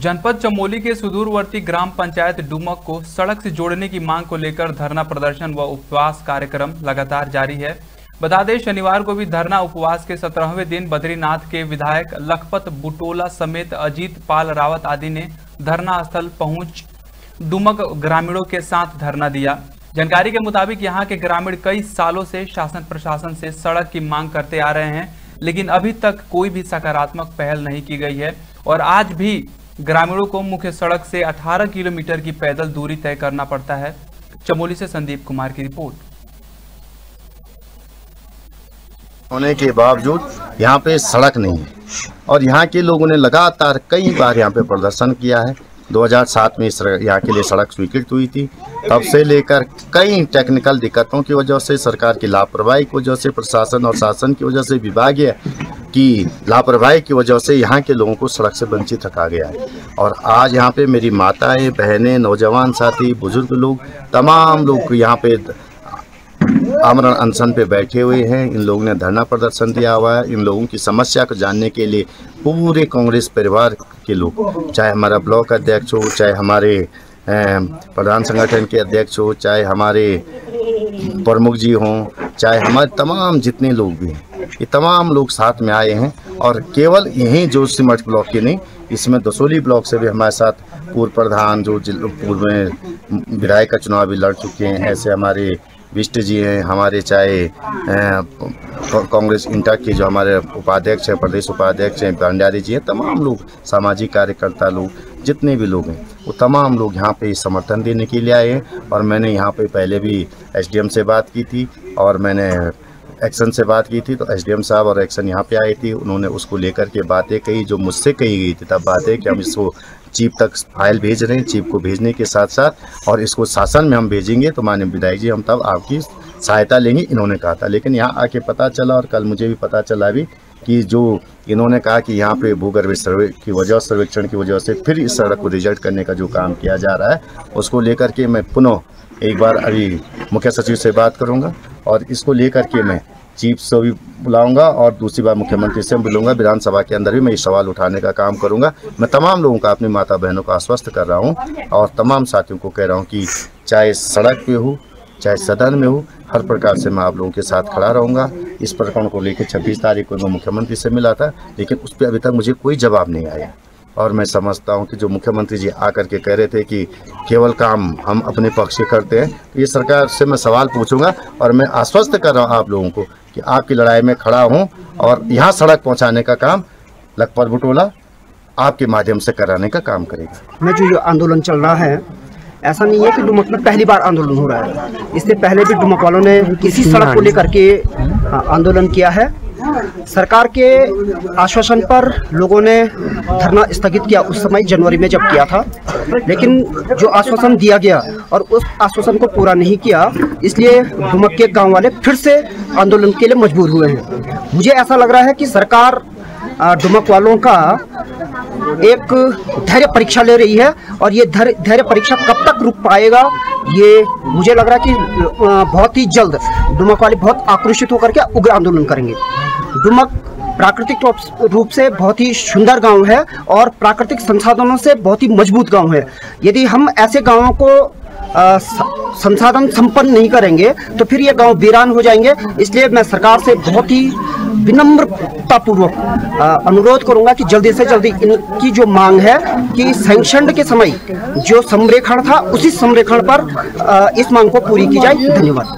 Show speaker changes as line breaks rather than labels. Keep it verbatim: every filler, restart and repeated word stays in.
जनपद चमोली के सुदूरवर्ती ग्राम पंचायत डुमक को सड़क से जोड़ने की मांग को लेकर धरना प्रदर्शन व उपवास कार्यक्रम लगातार जारी है। बता दें, शनिवार को भी धरना उपवास के सत्रहवें दिन बद्रीनाथ के विधायक लखपत बुटोला समेत अजीत पाल रावत आदि ने धरना स्थल पहुंच डुमक ग्रामीणों के साथ धरना दिया। जानकारी के मुताबिक यहां के ग्रामीण कई सालों से शासन प्रशासन से सड़क की मांग करते आ रहे हैं, लेकिन अभी तक कोई भी सकारात्मक पहल नहीं की गई है और आज भी ग्रामीणों को मुख्य सड़क से अठारह किलोमीटर की पैदल दूरी तय करना पड़ता है। चमोली से संदीप कुमार की रिपोर्ट।
होने के बावजूद यहाँ पे सड़क नहीं है और यहाँ के लोगों ने लगातार कई बार यहाँ पे प्रदर्शन किया है। दो हज़ार सात में इस यहाँ के लिए सड़क स्वीकृत हुई थी। तब से लेकर कई टेक्निकल दिक्कतों की वजह से, सरकार की लापरवाही की वजह से, प्रशासन और शासन की वजह से, विभागीय की लापरवाही की वजह से यहाँ के लोगों को सड़क से वंचित रखा गया है। और आज यहाँ पे मेरी माताएं, बहनें, नौजवान साथी, बुजुर्ग लोग, तमाम लोग यहाँ पे आमरण अनशन पे बैठे हुए हैं। इन लोगों ने धरना प्रदर्शन दिया हुआ है। इन लोगों की समस्या को जानने के लिए पूरे कांग्रेस परिवार के लोग, चाहे हमारा ब्लॉक अध्यक्ष हो, चाहे हमारे प्रधान संगठन के अध्यक्ष हो, चाहे हमारे प्रमुख जी हों, चाहे हमारे तमाम जितने लोग भी हैं, ये तमाम लोग साथ में आए हैं। और केवल यहीं जोशीमठ ब्लॉक के नहीं, इसमें दसोली ब्लॉक से भी हमारे साथ पूर्व प्रधान जो पूर्व में विधायक का चुनाव भी लड़ चुके हैं, ऐसे हमारे विष्ट जी हैं, हमारे चाहे कांग्रेस इंटा के जो हमारे उपाध्यक्ष हैं, प्रदेश उपाध्यक्ष हैं, भंडारी जी हैं, तमाम लोग, सामाजिक कार्यकर्ता लोग, जितने भी लोग हैं, वो तमाम लोग यहाँ पे समर्थन देने के लिए आए हैं। और मैंने यहाँ पे पहले भी एसडीएम से बात की थी और मैंने एक्शन से बात की थी, तो एसडीएम साहब और एक्शन यहाँ पे आए थे। उन्होंने उसको लेकर के बातें कही जो मुझसे कही गई थी। तब बातें कि हम इसको चीफ तक फाइल भेज रहे हैं, चीफ को भेजने के साथ साथ और इसको शासन में हम भेजेंगे तो माननीय विधायक जी हम तब आपकी सहायता लेंगे, इन्होंने कहा था। लेकिन यहाँ आके पता चला और कल मुझे भी पता चला भी कि जो इन्होंने कहा कि यहाँ पे भूगर्भ सर्वे की वजह सर्वेक्षण की वजह से फिर इस सड़क को रिजल्ट करने का जो काम किया जा रहा है, उसको लेकर के मैं पुनः एक बार अभी मुख्य सचिव से बात करूँगा और इसको लेकर के मैं चीफ से भी बुलाऊंगा और दूसरी बार मुख्यमंत्री से बुलाऊंगा। विधानसभा के अंदर भी मैं ये सवाल उठाने का काम करूंगा। मैं तमाम लोगों का, अपनी माता बहनों को आश्वस्त कर रहा हूं और तमाम साथियों को कह रहा हूं कि चाहे सड़क पे हो, चाहे सदन में हो, हर प्रकार से मैं आप लोगों के साथ खड़ा रहूँगा। इस प्रकरण को लेकर छब्बीस तारीख को मैं मुख्यमंत्री से मिला था, लेकिन उस पर अभी तक मुझे कोई जवाब नहीं आया। और मैं समझता हूं कि जो मुख्यमंत्री जी आकर के कह रहे थे कि केवल काम हम अपने पक्ष से करते हैं, तो ये सरकार से मैं सवाल पूछूंगा और मैं आश्वस्त कर रहा हूं आप लोगों को कि आपकी लड़ाई में खड़ा हूं और यहाँ सड़क पहुंचाने का काम लखपत बुटोला आपके माध्यम से कराने का काम करेगा।
मैं जो जो आंदोलन चल रहा है, ऐसा नहीं है कि डुमक में पहली बार आंदोलन हो रहा है। इससे पहले भी डुमक वालों ने इसी सड़क को लेकर के आंदोलन किया है। सरकार के आश्वासन पर लोगों ने धरना स्थगित किया उस समय जनवरी में जब किया था, लेकिन जो आश्वासन दिया गया और उस आश्वासन को पूरा नहीं किया, इसलिए डुमक के गांव वाले फिर से आंदोलन के लिए मजबूर हुए हैं। मुझे ऐसा लग रहा है कि सरकार डुमक वालों का एक धैर्य परीक्षा ले रही है और ये धैर्य परीक्षा कब तक रुक पाएगा, ये मुझे लग रहा है कि बहुत ही जल्द डुमक वाले बहुत आक्रोशित होकर के उग्र आंदोलन करेंगे। डुमक प्राकृतिक रूप से बहुत ही सुंदर गांव है और प्राकृतिक संसाधनों से बहुत ही मजबूत गांव है। यदि हम ऐसे गांवों को संसाधन संपन्न नहीं करेंगे तो फिर ये गांव वीरान हो जाएंगे। इसलिए मैं सरकार से बहुत ही विनम्रतापूर्वक अनुरोध करूंगा कि जल्दी से जल्दी इनकी जो मांग है कि सैंक्शन के समय जो संरेखण था, उसी संरेखण पर इस मांग को पूरी की जाए। धन्यवाद।